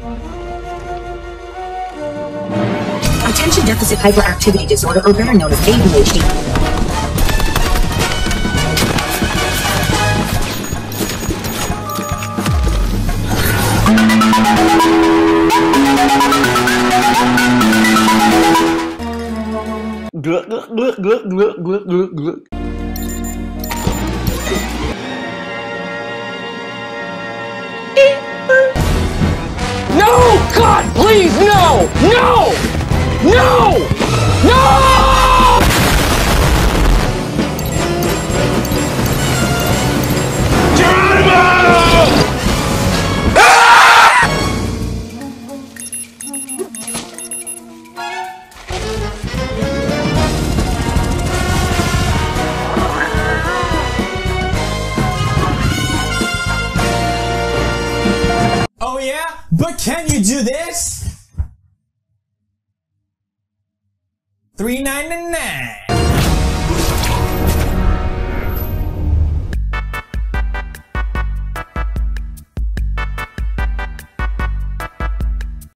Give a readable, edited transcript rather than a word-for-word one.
Attention deficit hyperactivity disorder, or better known as ADHD. No! God, please, no! No! No! No! Geronimo! Oh yeah? But can you do this? $3.99.